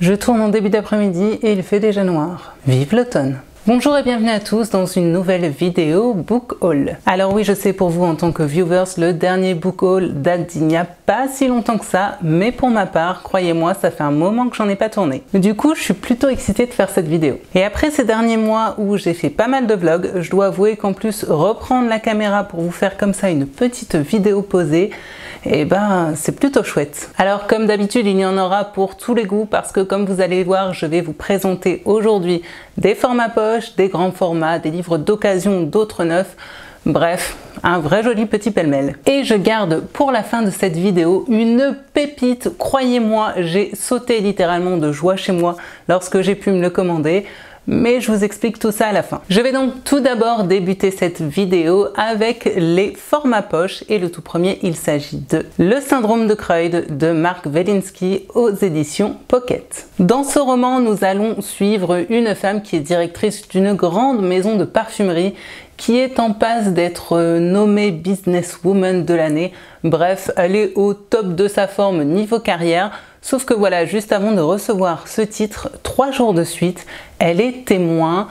Je tourne en début d'après-midi et il fait déjà noir. Vive l'automne! Bonjour et bienvenue à tous dans une nouvelle vidéo Book Haul. Alors oui, je sais, pour vous en tant que viewers, le dernier Book Haul date d'il n'y a pas si longtemps que ça, mais pour ma part, croyez-moi, ça fait un moment que j'en ai pas tourné. Du coup, je suis plutôt excitée de faire cette vidéo. Et après ces derniers mois où j'ai fait pas mal de vlogs, je dois avouer qu'en plus, reprendre la caméra pour vous faire comme ça une petite vidéo posée, et ben c'est plutôt chouette. Alors comme d'habitude, il y en aura pour tous les goûts parce que comme vous allez voir, je vais vous présenter aujourd'hui des formats poche, des grands formats, des livres d'occasion, d'autres neufs, bref, un vrai joli petit pêle-mêle. Et je garde pour la fin de cette vidéo une pépite, croyez-moi, j'ai sauté littéralement de joie chez moi lorsque j'ai pu me le commander. Mais je vous explique tout ça à la fin. Je vais donc tout d'abord débuter cette vidéo avec les formats poche et le tout premier, il s'agit de Le syndrome de Creutz de Mark Welinsky aux éditions Pocket. Dans ce roman, nous allons suivre une femme qui est directrice d'une grande maison de parfumerie qui est en passe d'être nommée businesswoman de l'année. Bref, elle est au top de sa forme niveau carrière. Sauf que voilà, juste avant de recevoir ce titre, 3 jours de suite, elle est témoin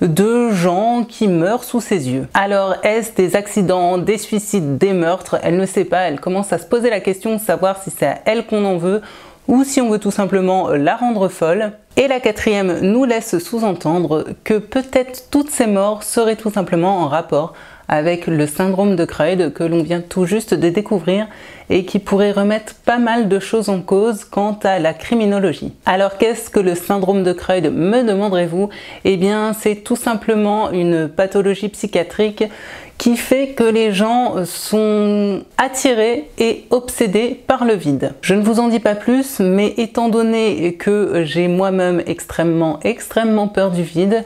de gens qui meurent sous ses yeux. Alors, est-ce des accidents, des suicides, des meurtres? Elle ne sait pas, elle commence à se poser la question de savoir si c'est à elle qu'on en veut ou si on veut tout simplement la rendre folle. Et la quatrième nous laisse sous-entendre que peut-être toutes ces morts seraient tout simplement en rapport avec le syndrome de Creutz que l'on vient tout juste de découvrir et qui pourrait remettre pas mal de choses en cause quant à la criminologie. Alors qu'est-ce que le syndrome de Creutz, me demanderez-vous? Eh bien c'est tout simplement une pathologie psychiatrique qui fait que les gens sont attirés et obsédés par le vide. Je ne vous en dis pas plus, mais étant donné que j'ai moi-même extrêmement peur du vide,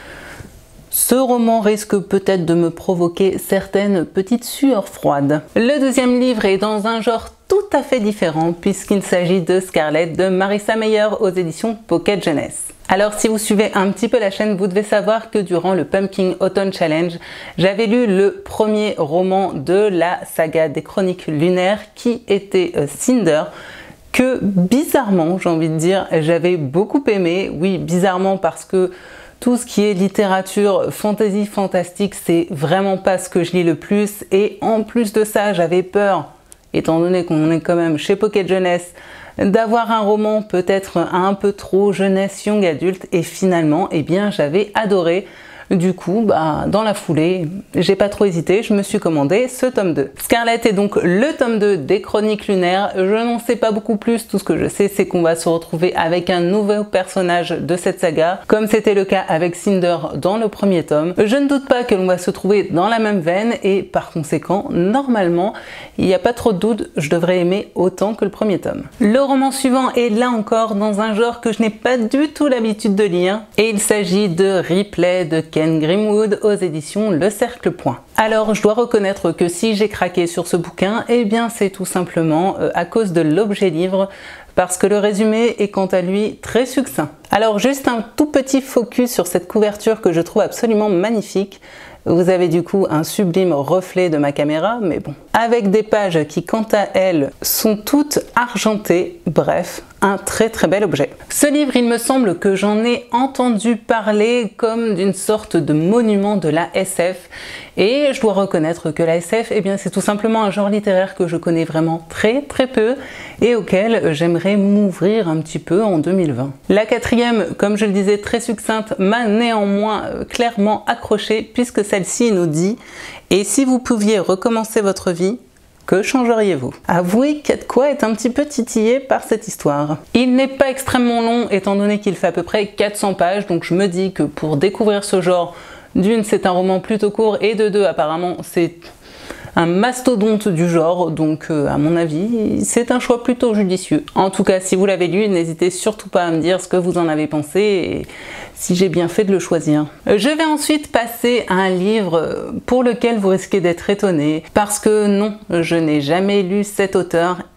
ce roman risque peut-être de me provoquer certaines petites sueurs froides. Le deuxième livre est dans un genre tout à fait différent puisqu'il s'agit de Scarlett de Marissa Meyer aux éditions Pocket Jeunesse. Alors si vous suivez un petit peu la chaîne, vous devez savoir que durant le Pumpkin Autumn Challenge, j'avais lu le premier roman de la saga des Chroniques lunaires qui était Cinder, que bizarrement, j'ai envie de dire, j'avais beaucoup aimé. Oui, bizarrement parce que tout ce qui est littérature fantasy fantastique, c'est vraiment pas ce que je lis le plus. Et en plus de ça, j'avais peur, étant donné qu'on est quand même chez Pocket Jeunesse, d'avoir un roman peut-être un peu trop jeunesse young adulte. Et finalement, eh bien, j'avais adoré. Du coup, dans la foulée, j'ai pas trop hésité, je me suis commandé ce tome 2. Scarlett est donc le tome 2 des Chroniques lunaires. Je n'en sais pas beaucoup plus, tout ce que je sais c'est qu'on va se retrouver avec un nouveau personnage de cette saga, comme c'était le cas avec Cinder dans le premier tome. Je ne doute pas que l'on va se trouver dans la même veine et par conséquent, normalement, il n'y a pas trop de doute, je devrais aimer autant que le premier tome. Le roman suivant est là encore dans un genre que je n'ai pas du tout l'habitude de lire et il s'agit de Ripley de Ken Grimwood aux éditions Le Cercle Point. Alors je dois reconnaître que si j'ai craqué sur ce bouquin, eh bien c'est tout simplement à cause de l'objet livre, parce que le résumé est quant à lui très succinct. Alors juste un tout petit focus sur cette couverture que je trouve absolument magnifique. Vous avez du coup un sublime reflet de ma caméra, mais bon. Avec des pages qui, quant à elles, sont toutes argentées. Bref, un très bel objet. Ce livre, il me semble que j'en ai entendu parler comme d'une sorte de monument de la SF. Et je dois reconnaître que la SF, eh bien, c'est tout simplement un genre littéraire que je connais vraiment très peu et auquel j'aimerais m'ouvrir un petit peu en 2020. La quatrième, comme je le disais, très succincte, m'a néanmoins clairement accrochée puisque celle-ci nous dit « Et si vous pouviez recommencer votre vie, que changeriez-vous » Avouez qu'Quoi est un petit peu titillé par cette histoire. Il n'est pas extrêmement long étant donné qu'il fait à peu près 400 pages, donc je me dis que pour découvrir ce genre, d'une, c'est un roman plutôt court, et de deux, apparemment, c'est un mastodonte du genre, donc à mon avis, c'est un choix plutôt judicieux. En tout cas, si vous l'avez lu, n'hésitez surtout pas à me dire ce que vous en avez pensé et si j'ai bien fait de le choisir. Je vais ensuite passer à un livre pour lequel vous risquez d'être étonné, parce que non, je n'ai jamais lu cet auteur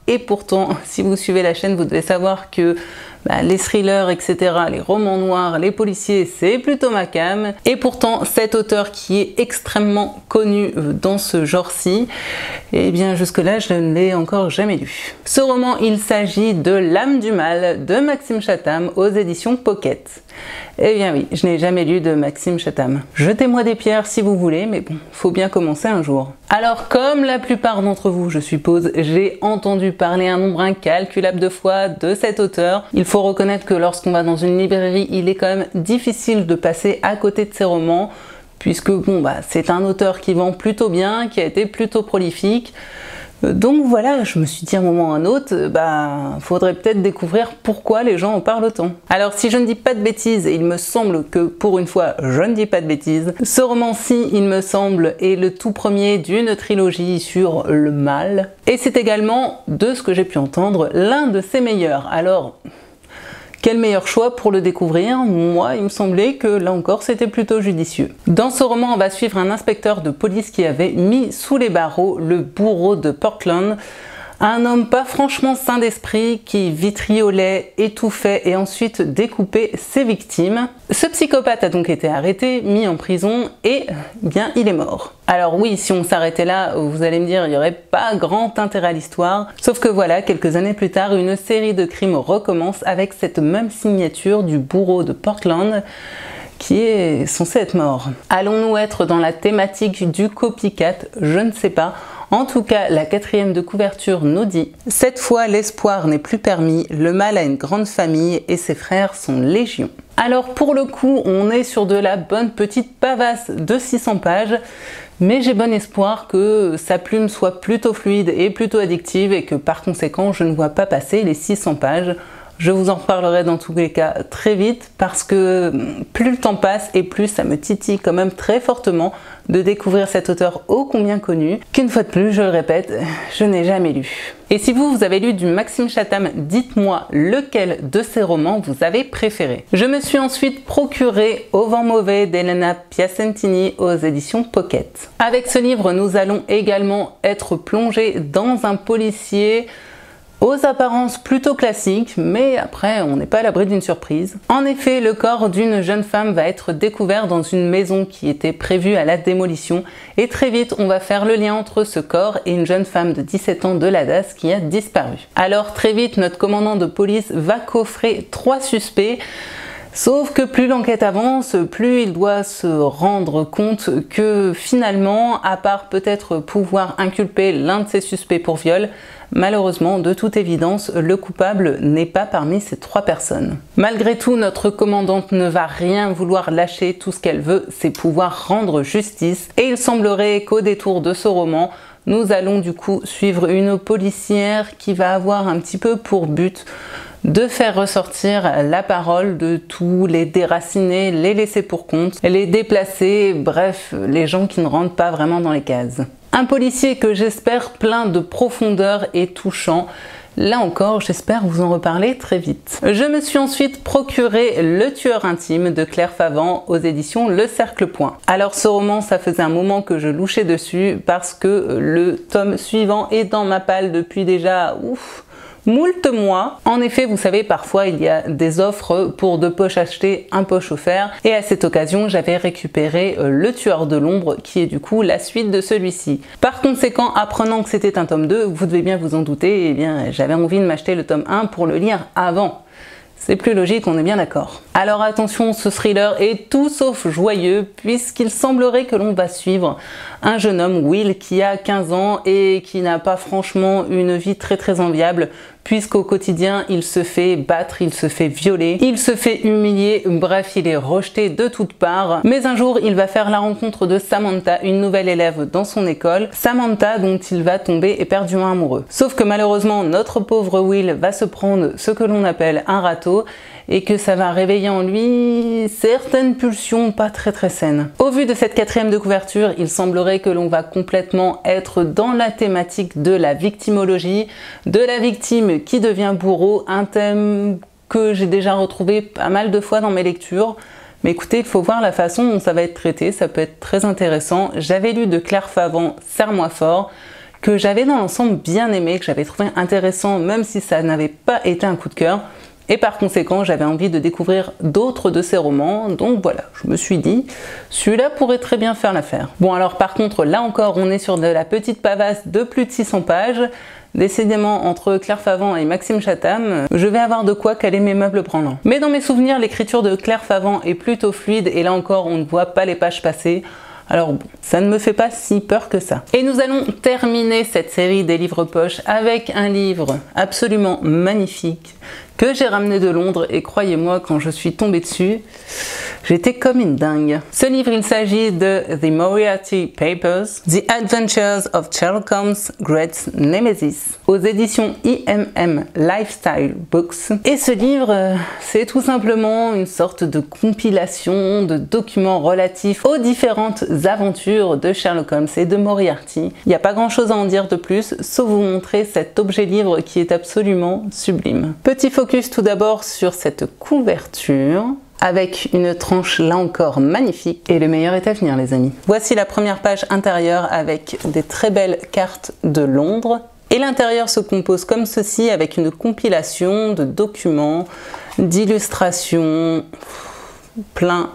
et pourtant, si vous suivez la chaîne, vous devez savoir que les thrillers, etc., les romans noirs, les policiers, c'est plutôt ma came. Et pourtant, cet auteur qui est extrêmement connu dans ce genre-ci, eh bien jusque-là, je ne l'ai encore jamais lu. Ce roman, il s'agit de L'âme du mal de Maxime Chatham aux éditions Pocket. Eh bien oui, je n'ai jamais lu de Maxime Chatham. Jetez-moi des pierres si vous voulez, mais bon, faut bien commencer un jour. Alors, comme la plupart d'entre vous, je suppose, j'ai entendu parler un nombre incalculable de fois de cet auteur. Il faut reconnaître que lorsqu'on va dans une librairie, il est quand même difficile de passer à côté de ses romans, puisque bon, c'est un auteur qui vend plutôt bien, qui a été plutôt prolifique. Donc voilà, je me suis dit à un moment ou à un autre, faudrait peut-être découvrir pourquoi les gens en parlent autant. Alors si je ne dis pas de bêtises, et il me semble que pour une fois je ne dis pas de bêtises, ce roman-ci, il me semble, est le tout premier d'une trilogie sur le mal. Et c'est également, de ce que j'ai pu entendre, l'un de ses meilleurs. Alors, quel meilleur choix pour le découvrir? Moi, il me semblait que là encore, c'était plutôt judicieux. Dans ce roman, on va suivre un inspecteur de police qui avait mis sous les barreaux le bourreau de Portland, un homme pas franchement sain d'esprit qui vitriolait, étouffait et ensuite découpait ses victimes. Ce psychopathe a donc été arrêté, mis en prison et bien il est mort. Alors oui, si on s'arrêtait là, vous allez me dire, il n'y aurait pas grand intérêt à l'histoire. Sauf que voilà, quelques années plus tard, une série de crimes recommence avec cette même signature du bourreau de Portland qui est censé être mort. Allons-nous être dans la thématique du copycat? Je ne sais pas. En tout cas, la 4e de couverture nous dit « Cette fois, l'espoir n'est plus permis, le mal a une grande famille et ses frères sont légion ». Alors pour le coup, on est sur de la bonne petite pavasse de 600 pages, mais j'ai bon espoir que sa plume soit plutôt fluide et plutôt addictive et que par conséquent, je ne vois pas passer les 600 pages. Je vous en reparlerai dans tous les cas très vite parce que plus le temps passe et plus ça me titille quand même très fortement de découvrir cet auteur ô combien connu qu'une fois de plus, je le répète, je n'ai jamais lu. Et si vous avez lu du Maxime Chatham, dites-moi lequel de ces romans vous avez préféré. Je me suis ensuite procuré Au vent mauvais d'Elena Piacentini aux éditions Pocket. Avec ce livre, nous allons également être plongés dans un policier aux apparences plutôt classiques, mais après on n'est pas à l'abri d'une surprise. En effet, le corps d'une jeune femme va être découvert dans une maison qui était prévue à la démolition et très vite on va faire le lien entre ce corps et une jeune femme de 17 ans de l'Adas qui a disparu. Alors très vite notre commandant de police va coffrer 3 suspects. Sauf que plus l'enquête avance, plus il doit se rendre compte que finalement, à part peut-être pouvoir inculper l'un de ses suspects pour viol, malheureusement, de toute évidence, le coupable n'est pas parmi ces 3 personnes. Malgré tout, notre commandante ne va rien vouloir lâcher, tout ce qu'elle veut, c'est pouvoir rendre justice. Et il semblerait qu'au détour de ce roman, nous allons du coup suivre une policière qui va avoir un petit peu pour but de faire ressortir la parole de tous les déracinés, les laissés pour compte, les déplacés, bref, les gens qui ne rentrent pas vraiment dans les cases. Un policier que j'espère plein de profondeur et touchant. Là encore, j'espère vous en reparler très vite. Je me suis ensuite procuré Le tueur intime de Claire Favant aux éditions Le Cercle Point. Alors ce roman, ça faisait un moment que je louchais dessus parce que le tome suivant est dans ma palle depuis déjà moult mois. En effet, vous savez, parfois il y a des offres pour 2 poches achetées, 1 poche offert. Et à cette occasion, j'avais récupéré Le Tueur de l'ombre, qui est du coup la suite de celui-ci. Par conséquent, apprenant que c'était un tome 2, vous devez bien vous en douter, eh bien j'avais envie de m'acheter le tome 1 pour le lire avant. C'est plus logique, on est bien d'accord. Alors attention, ce thriller est tout sauf joyeux puisqu'il semblerait que l'on va suivre un jeune homme, Will, qui a 15 ans et qui n'a pas franchement une vie très enviable puisqu'au quotidien, il se fait battre, il se fait violer, il se fait humilier, bref, il est rejeté de toutes parts. Mais un jour, il va faire la rencontre de Samantha, une nouvelle élève dans son école, Samantha dont il va tomber éperdument amoureux. Sauf que malheureusement, notre pauvre Will va se prendre ce que l'on appelle un râteau et que ça va réveiller en lui certaines pulsions pas très saines. Au vu de cette 4e de couverture, il semblerait que l'on va complètement être dans la thématique de la victimologie, de la victime qui devient bourreau, un thème que j'ai déjà retrouvé pas mal de fois dans mes lectures. Mais écoutez, il faut voir la façon dont ça va être traité, ça peut être très intéressant. J'avais lu de Claire Favant, Serre-moi fort, que j'avais dans l'ensemble bien aimé, que j'avais trouvé intéressant même si ça n'avait pas été un coup de cœur. Et par conséquent, j'avais envie de découvrir d'autres de ses romans, donc voilà, je me suis dit, celui-là pourrait très bien faire l'affaire. Bon alors par contre, là encore, on est sur de la petite pavasse de plus de 600 pages. Décidément, entre Claire Favant et Maxime Chatham, je vais avoir de quoi caler mes meubles branlants. Mais dans mes souvenirs, l'écriture de Claire Favant est plutôt fluide, et là encore, on ne voit pas les pages passer. Alors bon, ça ne me fait pas si peur que ça. Et nous allons terminer cette série des livres poches avec un livre absolument magnifique que j'ai ramené de Londres, et croyez-moi, quand je suis tombée dessus, j'étais comme une dingue. Ce livre, il s'agit de The Moriarty Papers, The Adventures of Sherlock Holmes' Great Nemesis, aux éditions IMM Lifestyle Books. Et ce livre, c'est tout simplement une sorte de compilation de documents relatifs aux différentes aventures de Sherlock Holmes et de Moriarty. Il n'y a pas grand chose à en dire de plus, sauf vous montrer cet objet livre qui est absolument sublime. Petit focus tout d'abord sur cette couverture, avec une tranche là encore magnifique, et le meilleur est à venir les amis. Voici la première page intérieure avec des très belles cartes de Londres, et l'intérieur se compose comme ceci avec une compilation de documents, d'illustrations, plein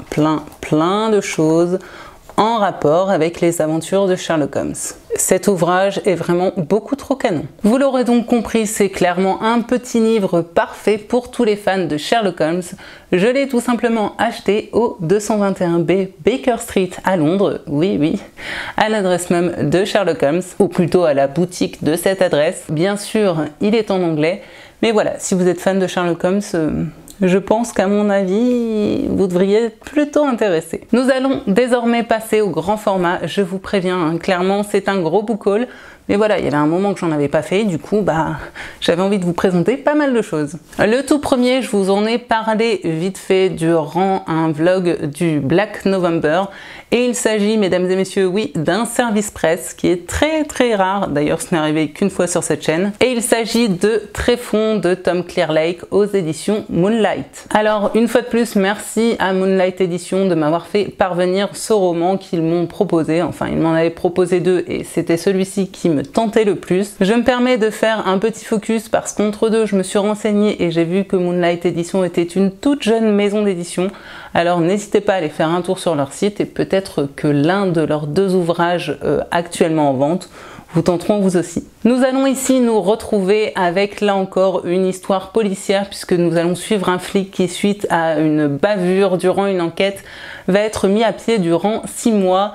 de choses en rapport avec les aventures de Sherlock Holmes. Cet ouvrage est vraiment beaucoup trop canon. Vous l'aurez donc compris, c'est clairement un petit livre parfait pour tous les fans de Sherlock Holmes. Je l'ai tout simplement acheté au 221B Baker Street à Londres, oui, à l'adresse même de Sherlock Holmes, ou plutôt à la boutique de cette adresse. Bien sûr, il est en anglais, mais voilà, si vous êtes fan de Sherlock Holmes, je pense qu'à mon avis, vous devriez être plutôt intéressé. Nous allons désormais passer au grand format, je vous préviens, hein, clairement c'est un gros book haul, mais voilà, il y avait un moment que j'en avais pas fait, du coup, j'avais envie de vous présenter pas mal de choses. Le tout premier, je vous en ai parlé vite fait durant un vlog du Black November, et il s'agit, mesdames et messieurs, oui, d'un service presse qui est très rare, d'ailleurs ce n'est arrivé qu'une fois sur cette chaîne, et il s'agit de Tréfond de Tom Clearlake aux éditions Moonlight. Alors, une fois de plus, merci à Moonlight Éditions de m'avoir fait parvenir ce roman qu'ils m'ont proposé, enfin ils m'en avaient proposé deux, et c'était celui-ci qui me tentait le plus. Je me permets de faire un petit focus parce qu'entre deux, je me suis renseignée et j'ai vu que Moonlight Éditions était une toute jeune maison d'édition. Alors n'hésitez pas à aller faire un tour sur leur site et peut-être que l'un de leurs deux ouvrages actuellement en vente vous tenteront vous aussi. Nous allons ici nous retrouver avec là encore une histoire policière puisque nous allons suivre un flic qui, suite à une bavure durant une enquête, va être mis à pied durant 6 mois.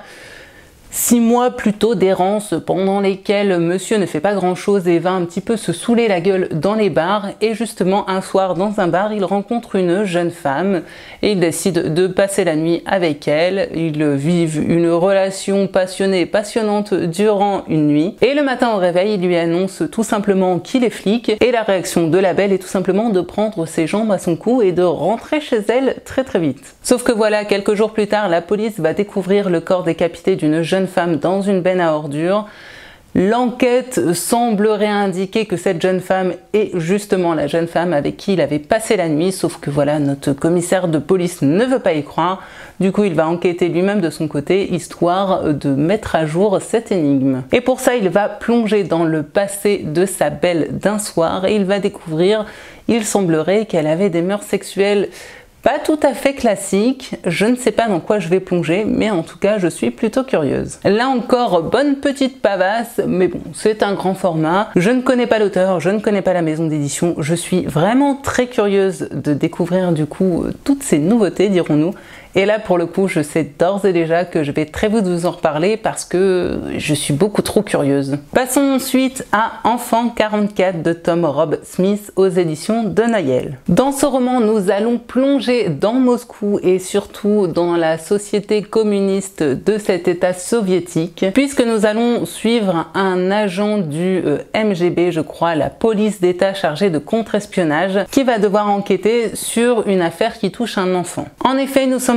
6 mois plutôt d'errance pendant lesquels monsieur ne fait pas grand chose et va un petit peu se saouler la gueule dans les bars, et justement un soir dans un bar il rencontre une jeune femme et il décide de passer la nuit avec elle. Ils vivent une relation passionnée et passionnante durant une nuit, et le matin au réveil il lui annonce tout simplement qu'il est flic, et la réaction de la belle est tout simplement de prendre ses jambes à son cou et de rentrer chez elle très vite. Sauf que voilà, quelques jours plus tard, la police va découvrir le corps décapité d'une jeune femme dans une benne à ordures. L'enquête semblerait indiquer que cette jeune femme est justement la jeune femme avec qui il avait passé la nuit, sauf que voilà, notre commissaire de police ne veut pas y croire. Du coup, il va enquêter lui-même de son côté, histoire de mettre à jour cette énigme. Et pour ça, il va plonger dans le passé de sa belle d'un soir et il va découvrir, il semblerait qu'elle avait des mœurs sexuelles pas tout à fait classique. Je ne sais pas dans quoi je vais plonger, mais en tout cas je suis plutôt curieuse. Là encore, bonne petite pavasse, mais bon, c'est un grand format. Je ne connais pas l'auteur, je ne connais pas la maison d'édition, je suis vraiment très curieuse de découvrir du coup toutes ces nouveautés, dirons-nous. Et là pour le coup, je sais d'ores et déjà que je vais très vite vous en reparler parce que je suis beaucoup trop curieuse. Passons ensuite à Enfant 44 de Tom Rob Smith aux éditions de Noël. Dans ce roman, nous allons plonger dans Moscou et surtout dans la société communiste de cet état soviétique, puisque nous allons suivre un agent du MGB, je crois, la police d'état chargée de contre-espionnage, qui va devoir enquêter sur une affaire qui touche un enfant. En effet, nous sommes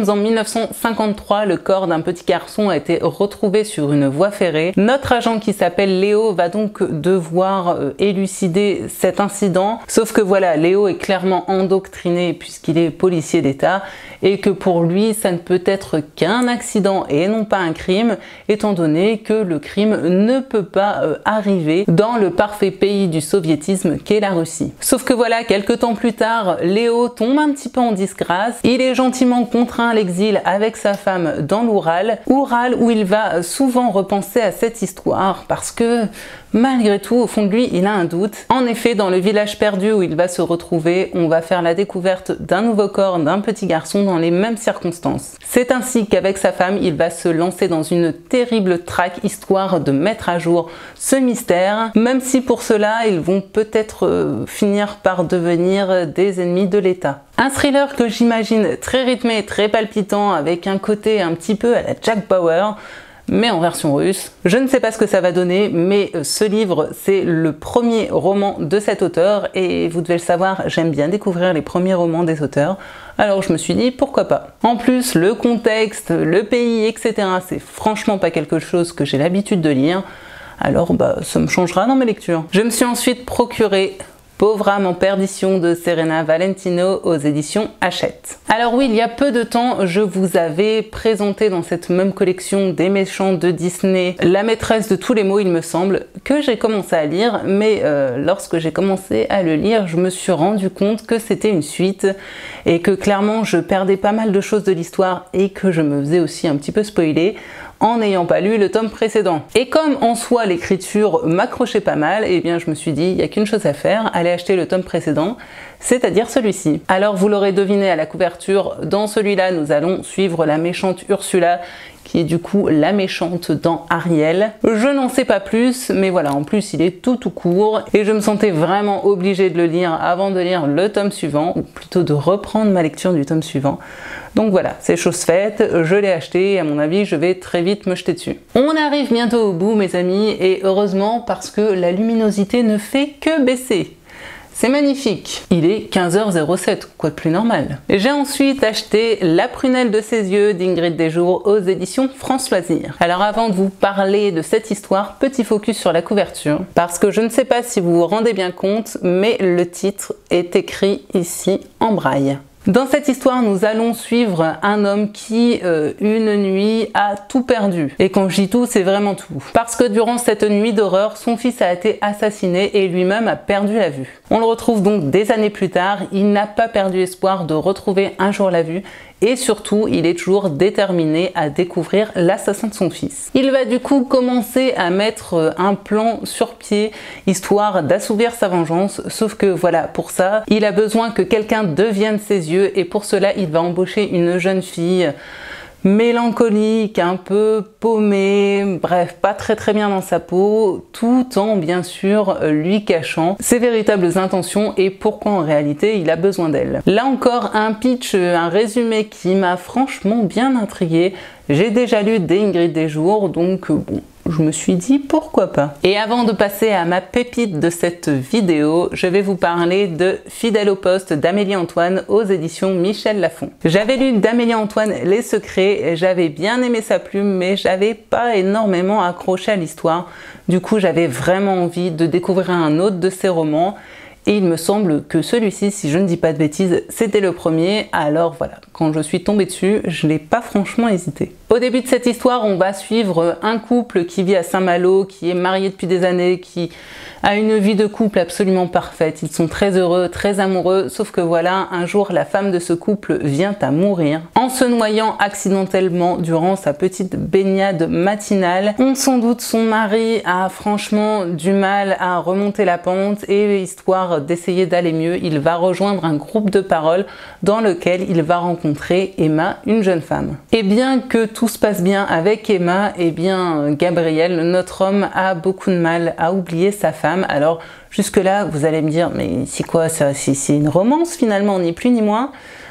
sommes en 1953, le corps d'un petit garçon a été retrouvé sur une voie ferrée. Notre agent qui s'appelle Léo va donc devoir élucider cet incident, sauf que voilà, Léo est clairement endoctriné puisqu'il est policier d'État et que pour lui ça ne peut être qu'un accident et non pas un crime, étant donné que le crime ne peut pas arriver dans le parfait pays du soviétisme qu'est la Russie. Sauf que voilà, quelques temps plus tard, Léo tombe un petit peu en disgrâce, il est gentiment contraint à l'exil avec sa femme dans l'Oural où il va souvent repenser à cette histoire parce que malgré tout, au fond de lui, il a un doute. En effet, dans le village perdu où il va se retrouver, on va faire la découverte d'un nouveau corps d'un petit garçon dans les mêmes circonstances. C'est ainsi qu'avec sa femme, il va se lancer dans une terrible traque histoire de mettre à jour ce mystère, même si pour cela, ils vont peut-être finir par devenir des ennemis de l'État. Un thriller que j'imagine très rythmé, très palpitant, avec un côté un petit peu à la Jack Bauer, mais en version russe. Je ne sais pas ce que ça va donner, mais ce livre, c'est le premier roman de cet auteur, et vous devez le savoir, j'aime bien découvrir les premiers romans des auteurs, alors je me suis dit pourquoi pas. En plus, le contexte, le pays, etc., c'est franchement pas quelque chose que j'ai l'habitude de lire, alors ça me changera dans mes lectures. Je me suis ensuite procuré Pauvre âme en perdition de Serena Valentino aux éditions Hachette. Alors oui, il y a peu de temps, je vous avais présenté dans cette même collection des méchants de Disney, La maîtresse de tous les maux, il me semble, que j'ai commencé à lire, mais lorsque j'ai commencé à le lire, je me suis rendu compte que c'était une suite et que clairement je perdais pas mal de choses de l'histoire et que je me faisais aussi un petit peu spoiler en n'ayant pas lu le tome précédent. Et comme en soi l'écriture m'accrochait pas mal, et bien je me suis dit, il n'y a qu'une chose à faire, aller acheter le tome précédent, c'est-à-dire celui-ci. Alors vous l'aurez deviné à la couverture, dans celui-là nous allons suivre la méchante Ursula, qui est du coup la méchante dans Ariel. Je n'en sais pas plus, mais voilà, en plus il est tout court, et je me sentais vraiment obligée de le lire avant de lire le tome suivant, ou plutôt de reprendre ma lecture du tome suivant. Donc voilà, c'est chose faite, je l'ai acheté et à mon avis je vais très vite me jeter dessus. On arrive bientôt au bout mes amis, et heureusement parce que la luminosité ne fait que baisser. C'est magnifique. Il est 15h07, quoi de plus normal. J'ai ensuite acheté La prunelle de ses yeux d'Ingrid Desjours aux éditions France Loisirs. Alors avant de vous parler de cette histoire, petit focus sur la couverture, parce que je ne sais pas si vous vous rendez bien compte, mais le titre est écrit ici en braille. Dans cette histoire, nous allons suivre un homme qui, une nuit, a tout perdu. Et quand je dis tout, c'est vraiment tout. Parce que durant cette nuit d'horreur, son fils a été assassiné et lui-même a perdu la vue. On le retrouve donc des années plus tard, il n'a pas perdu espoir de retrouver un jour la vue, et surtout, il est toujours déterminé à découvrir l'assassin de son fils. Il va du coup commencer à mettre un plan sur pied, histoire d'assouvir sa vengeance, sauf que voilà, pour ça, il a besoin que quelqu'un devienne ses yeux, et pour cela, il va embaucher une jeune fille mélancolique, un peu paumée, bref, pas très bien dans sa peau, tout en bien sûr lui cachant ses véritables intentions et pourquoi en réalité il a besoin d'elle. Là encore, un pitch, un résumé qui m'a franchement bien intriguée. J'ai déjà lu des Ingrid Desjours, donc bon, je me suis dit pourquoi pas. Et avant de passer à ma pépite de cette vidéo, je vais vous parler de Fidèle au poste d'Amélie Antoine aux éditions Michel Lafon. J'avais lu d'Amélie Antoine Les Secrets, j'avais bien aimé sa plume, mais j'avais pas énormément accroché à l'histoire. Du coup, j'avais vraiment envie de découvrir un autre de ses romans. Et il me semble que celui-ci, si je ne dis pas de bêtises, c'était le premier. Alors voilà, quand je suis tombée dessus, je n'ai pas franchement hésité. Au début de cette histoire, on va suivre un couple qui vit à Saint-Malo, qui est marié depuis des années, qui a une vie de couple absolument parfaite. Ils sont très heureux, très amoureux, sauf que voilà, un jour, la femme de ce couple vient à mourir en se noyant accidentellement durant sa petite baignade matinale. On s'en doute, son mari a franchement du mal à remonter la pente et histoire d'essayer d'aller mieux, il va rejoindre un groupe de parole dans lequel il va rencontrer Emma, une jeune femme. Et bien que tout se passe bien avec Emma, et bien Gabriel, notre homme, a beaucoup de mal à oublier sa femme. Alors jusque là vous allez me dire mais c'est quoi ça, c'est une romance finalement, ni plus ni moins.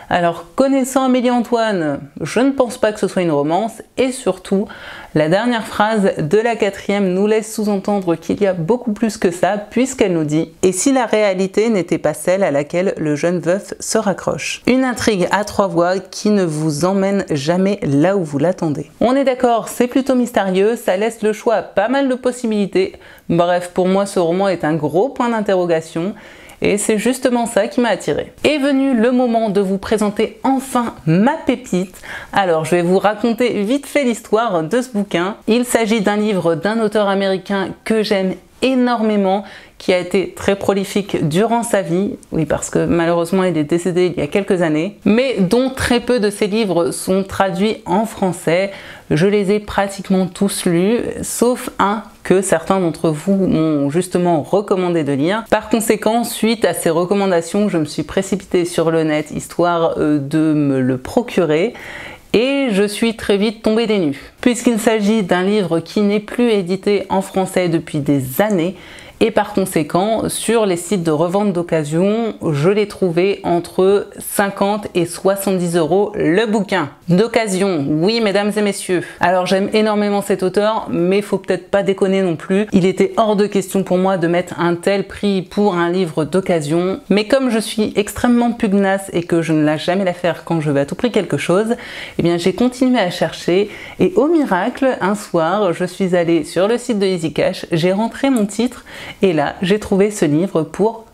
Alors connaissant Amélie-Antoine, je ne pense pas que ce soit une romance et surtout la dernière phrase de la 4e nous laisse sous-entendre qu'il y a beaucoup plus que ça puisqu'elle nous dit « Et si la réalité n'était pas celle à laquelle le jeune veuf se raccroche ?» Une intrigue à 3 voix qui ne vous emmène jamais là où vous l'attendez. On est d'accord, c'est plutôt mystérieux, ça laisse le choix à pas mal de possibilités. Bref, pour moi ce roman est un gros point d'interrogation. Et c'est justement ça qui m'a attirée. Est venu le moment de vous présenter enfin ma pépite. Alors je vais vous raconter vite fait l'histoire de ce bouquin. Il s'agit d'un livre d'un auteur américain que j'aime énormément, qui a été très prolifique durant sa vie, oui parce que malheureusement il est décédé il y a quelques années, mais dont très peu de ses livres sont traduits en français. Je les ai pratiquement tous lus, sauf un que certains d'entre vous m'ont justement recommandé de lire. Par conséquent, suite à ces recommandations, je me suis précipitée sur le net histoire de me le procurer. Et je suis très vite tombée des nues, puisqu'il s'agit d'un livre qui n'est plus édité en français depuis des années, et par conséquent, sur les sites de revente d'occasion, je l'ai trouvé entre 50 et 70 € le bouquin. D'occasion, oui mesdames et messieurs. Alors j'aime énormément cet auteur, mais faut peut-être pas déconner non plus. Il était hors de question pour moi de mettre un tel prix pour un livre d'occasion. Mais comme je suis extrêmement pugnace et que je ne lâche jamais l'affaire quand je veux à tout prix quelque chose, eh bien j'ai continué à chercher et au miracle, un soir, je suis allée sur le site de EasyCash, j'ai rentré mon titre et là, j'ai trouvé ce livre pour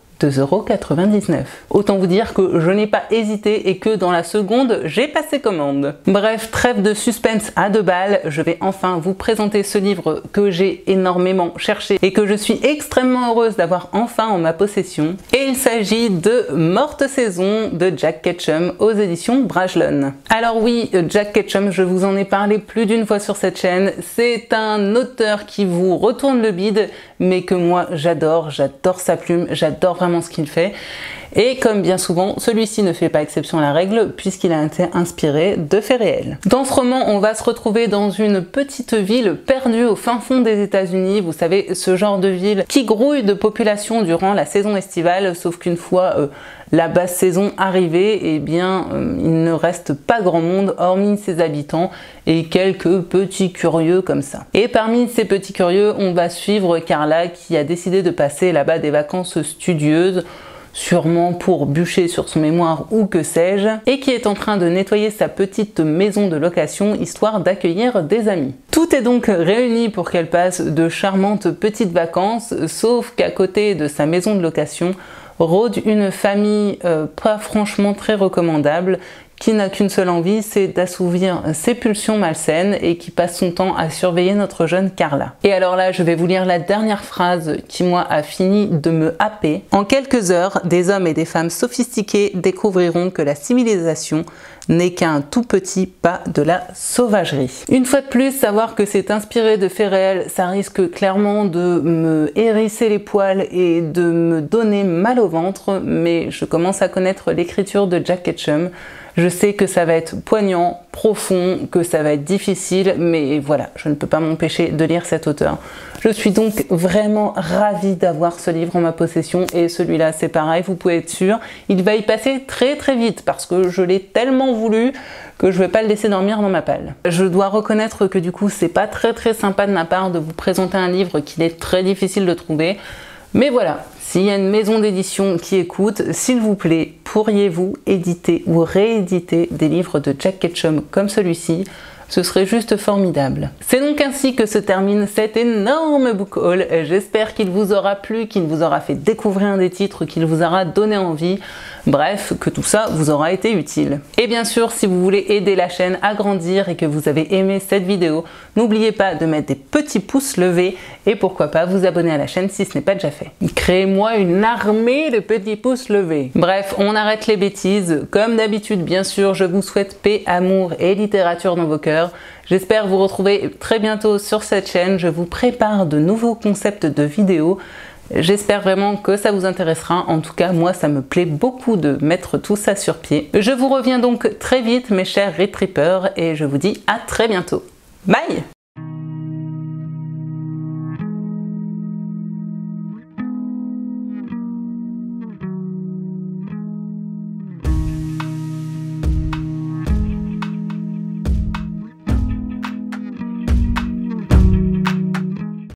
2,99 €. Autant vous dire que je n'ai pas hésité et que dans la seconde, j'ai passé commande. Bref, trêve de suspense à 2 balles, je vais enfin vous présenter ce livre que j'ai énormément cherché et que je suis extrêmement heureuse d'avoir enfin en ma possession. Et il s'agit de Morte Saison de Jack Ketchum aux éditions Brajlon. Alors oui, Jack Ketchum, je vous en ai parlé plus d'une fois sur cette chaîne, c'est un auteur qui vous retourne le bide, mais que moi j'adore sa plume, j'adore vraiment ce qu'il fait. Et comme bien souvent, celui-ci ne fait pas exception à la règle puisqu'il a été inspiré de faits réels. Dans ce roman, on va se retrouver dans une petite ville perdue au fin fond des États-Unis. Vous savez, ce genre de ville qui grouille de population durant la saison estivale, sauf qu'une fois la basse saison arrivée, eh bien, il ne reste pas grand monde hormis ses habitants et quelques petits curieux comme ça. Et parmi ces petits curieux, on va suivre Carla qui a décidé de passer là-bas des vacances studieuses, sûrement pour bûcher sur son mémoire ou que sais-je, et qui est en train de nettoyer sa petite maison de location histoire d'accueillir des amis. Tout est donc réuni pour qu'elle passe de charmantes petites vacances, sauf qu'à côté de sa maison de location rôde une famille pas franchement très recommandable, qui n'a qu'une seule envie, c'est d'assouvir ses pulsions malsaines et qui passe son temps à surveiller notre jeune Carla. Et alors là, je vais vous lire la dernière phrase qui, moi, a fini de me happer. En quelques heures, des hommes et des femmes sophistiqués découvriront que la civilisation n'est qu'un tout petit pas de la sauvagerie. Une fois de plus, savoir que c'est inspiré de faits réels, ça risque clairement de me hérisser les poils et de me donner mal au ventre, mais je commence à connaître l'écriture de Jack Ketchum. Je sais que ça va être poignant, profond, que ça va être difficile, mais voilà, je ne peux pas m'empêcher de lire cet auteur. Je suis donc vraiment ravie d'avoir ce livre en ma possession et celui-là c'est pareil, vous pouvez être sûr, il va y passer très très vite parce que je l'ai tellement voulu que je ne vais pas le laisser dormir dans ma palle. Je dois reconnaître que du coup c'est pas très sympa de ma part de vous présenter un livre qu'il est très difficile de trouver. Mais voilà, s'il y a une maison d'édition qui écoute, s'il vous plaît, pourriez-vous éditer ou rééditer des livres de Jack Ketchum comme celui-ci? Ce serait juste formidable. C'est donc ainsi que se termine cet énorme book haul. J'espère qu'il vous aura plu, qu'il vous aura fait découvrir un des titres, qu'il vous aura donné envie. Bref, que tout ça vous aura été utile. Et bien sûr, si vous voulez aider la chaîne à grandir et que vous avez aimé cette vidéo, n'oubliez pas de mettre des petits pouces levés et pourquoi pas vous abonner à la chaîne si ce n'est pas déjà fait. Créez-moi une armée de petits pouces levés. Bref, on arrête les bêtises. Comme d'habitude, bien sûr, je vous souhaite paix, amour et littérature dans vos cœurs. J'espère vous retrouver très bientôt sur cette chaîne. Je vous prépare de nouveaux concepts de vidéos. J'espère vraiment que ça vous intéressera. En tout cas, moi, ça me plaît beaucoup de mettre tout ça sur pied. Je vous reviens donc très vite, mes chers Retrippers, et je vous dis à très bientôt. Bye!